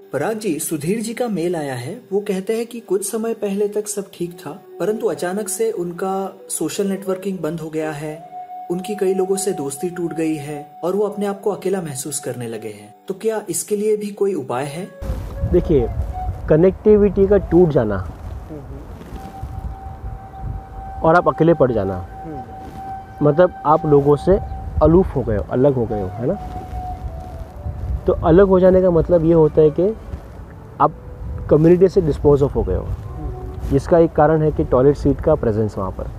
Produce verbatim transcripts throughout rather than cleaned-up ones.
पराग जी, सुधीर जी का मेल आया है। वो कहते हैं कि कुछ समय पहले तक सब ठीक था, परंतु अचानक से उनका सोशल नेटवर्किंग बंद हो गया है, उनकी कई लोगों से दोस्ती टूट गई है और वो अपने आप को अकेला महसूस करने लगे हैं। तो क्या इसके लिए भी कोई उपाय है? देखिए, कनेक्टिविटी का टूट जाना और आप अकेले पड़ जाना मतलब आप लोगों से अलूफ हो गए हो, अलग हो गए हो, है ना। तो अलग हो जाने का मतलब ये होता है कि आप कम्युनिटी से डिस्पोज ऑफ हो गए हो। जिसका एक कारण है कि टॉयलेट सीट का प्रेजेंस वहाँ पर,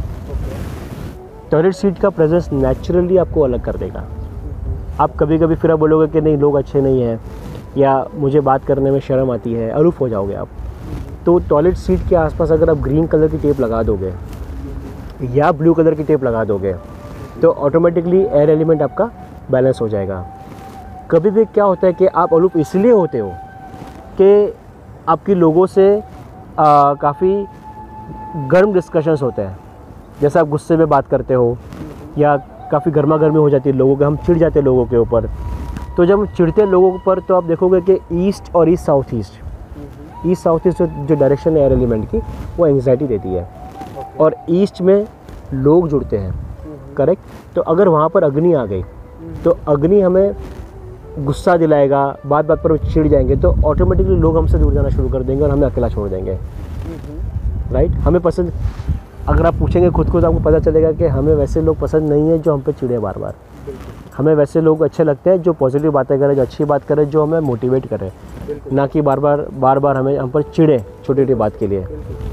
टॉयलेट सीट का प्रेजेंस नेचुरली आपको अलग कर देगा। आप कभी कभी फिर आप बोलोगे कि नहीं, लोग अच्छे नहीं हैं या मुझे बात करने में शर्म आती है, अलूफ हो जाओगे आप। तो टॉयलेट सीट के आसपास अगर आप ग्रीन कलर की टेप लगा दोगे या ब्लू कलर की टेप लगा दोगे तो ऑटोमेटिकली एयर एलिमेंट आपका बैलेंस हो जाएगा। कभी भी क्या होता है कि आप अलूफ इसलिए होते हो कि आपकी लोगों से काफ़ी गर्म डिस्कशंस होते हैं। जैसे आप गुस्से में बात करते हो या काफ़ी गर्मा गर्मी हो जाती है लोगों के, हम चिढ़ जाते हैं लोगों के ऊपर। तो जब हम चिढ़ते हैं लोगों पर तो आप देखोगे कि ईस्ट और east south east east south east जो डायरेक्शन है एयर एलिमेंट की, वो एंग्जाइटी देती है। और ईस्ट में लोग जुड़ते हैं, करेक्ट। तो अगर वहाँ पर अग्नि आ गई तो अग्नि हमें गुस्सा दिलाएगा, बात बात पर चिढ़ जाएंगे, तो ऑटोमेटिकली लोग हमसे जुड़ जाना शुरू कर देंगे और हमें अकेला छोड़ देंगे, राइट। हमें पसंद, अगर आप पूछेंगे खुद को तो आपको पता चलेगा कि हमें वैसे लोग पसंद नहीं है जो हम पे चिढ़े बार बार। हमें वैसे लोग अच्छे लगते हैं जो पॉजिटिव बातें करें, जो अच्छी बात करें, जो हमें मोटिवेट करें, ना कि बार बार बार बार हमें हम पर चिढ़े छोटी छोटी बात के लिए।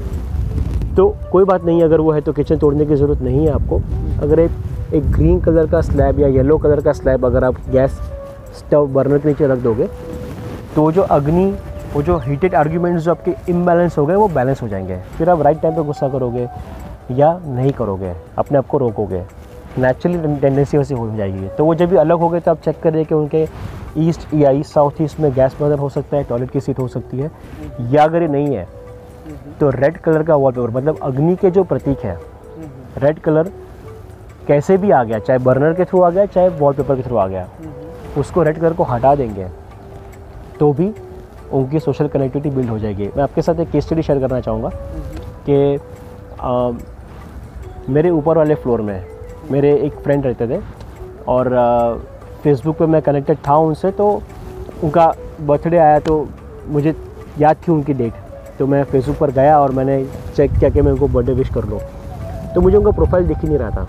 तो कोई बात नहीं, अगर वो है तो किचन तोड़ने की ज़रूरत नहीं है आपको। अगर एक एक ग्रीन कलर का स्लैब या येलो कलर का स्लैब अगर आप गैस स्टव बर्नर के नीचे रख दोगे तो जो अग्नि, वो जो हीटेड आर्ग्यूमेंट्स जो आपके इम्बैलेंस हो गए वो बैलेंस हो जाएंगे। फिर आप राइट टाइम पे गुस्सा करोगे या नहीं करोगे, अपने आप को रोकोगे, नेचुरली टेंडेंसी वैसे हो जाएगी। तो वो जब भी अलग हो गए तो आप चेक करिए कि उनके ईस्ट या ईस्ट साउथ ईस्ट में गैस बर्नर हो सकता है, टॉयलेट की सीट हो सकती है, या अगर ये नहीं है तो रेड कलर का वॉलपेपर, मतलब अग्नि के जो प्रतीक है, रेड कलर कैसे भी आ गया, चाहे बर्नर के थ्रू आ गया चाहे वॉलपेपर के थ्रू आ गया, उसको रेड कलर को हटा देंगे तो भी उनकी सोशल कनेक्टिविटी बिल्ड हो जाएगी। मैं आपके साथ एक केस स्टडी शेयर करना चाहूँगा कि आ, मेरे ऊपर वाले फ्लोर में मेरे एक फ्रेंड रहते थे और फेसबुक पे मैं कनेक्टेड था उनसे। तो उनका बर्थडे आया तो मुझे याद थी उनकी डेट, तो मैं फेसबुक पर गया और मैंने चेक किया कि मैं उनको बर्थडे विश कर लूँ। तो मुझे उनका प्रोफाइल दिख ही नहीं रहा था।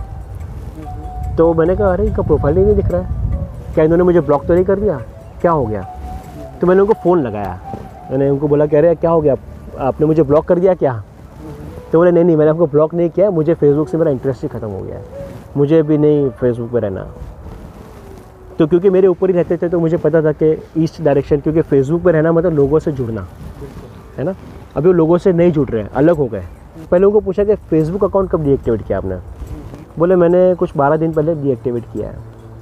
तो मैंने कहा, अरे इनका प्रोफाइल ही नहीं दिख रहा है, क्या इन्होंने मुझे ब्लॉक तो नहीं कर दिया, क्या हो गया। तो मैंने उनको फ़ोन लगाया, मैंने उनको बोला, कह रहे क्या हो गया, आपने मुझे ब्लॉक कर दिया क्या। तो बोले नहीं नहीं, मैंने आपको ब्लॉक नहीं किया, मुझे फेसबुक से मेरा इंटरेस्ट ही ख़त्म हो गया है, मुझे भी नहीं फेसबुक पे रहना। तो क्योंकि मेरे ऊपर ही रहते थे तो मुझे पता था कि ईस्ट डायरेक्शन, क्योंकि फेसबुक पे रहना मतलब लोगों से जुड़ना है ना। अभी वो लोगों से नहीं जुड़ रहे हैं, अलग हो गए। पहले उनको पूछा कि फेसबुक अकाउंट कब डीएक्टिवेट किया आपने। बोले मैंने कुछ बारह दिन पहले डीएक्टिवेट किया है।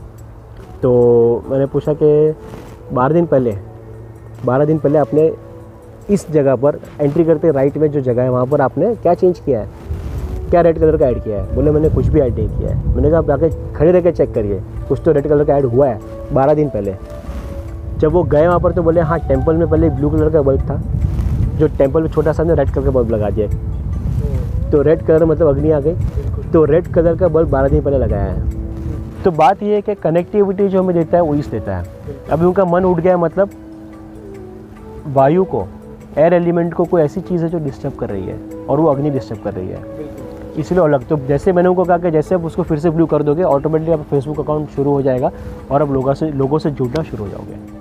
तो मैंने पूछा कि बारह दिन पहले बारह दिन पहले आपने इस जगह पर एंट्री करते राइट में जो जगह है वहाँ पर आपने क्या चेंज किया है, क्या रेड कलर का ऐड किया है। बोले मैंने कुछ भी ऐड नहीं किया है। मैंने कहा आप आके खड़े रह के चेक करिए, कुछ तो रेड कलर का ऐड हुआ है बारह दिन पहले। जब वो गए वहाँ पर तो बोले हाँ, टेम्पल में पहले ब्लू कलर का बल्ब था, जो टेम्पल में छोटा सा ने रेड कलर का बल्ब लगा दिया। तो रेड कलर मतलब अग्नि आ गई, तो रेड कलर का बल्ब बारह दिन पहले लगाया है। तो बात ये है कि कनेक्टिविटी जो हमें देता है वो ईस्ट देता है। अभी उनका मन उठ गया, मतलब वायु को, एयर एलिमेंट को कोई ऐसी चीज़ है जो डिस्टर्ब कर रही है और वो अग्नि डिस्टर्ब कर रही है, इसलिए अलग। तो जैसे मैंने उनको कहा कि जैसे आप उसको फिर से ब्लू कर दोगे, ऑटोमेटिकली आप फेसबुक अकाउंट शुरू हो जाएगा और अब लोगों से लोगों से जुड़ना शुरू हो जाओगे।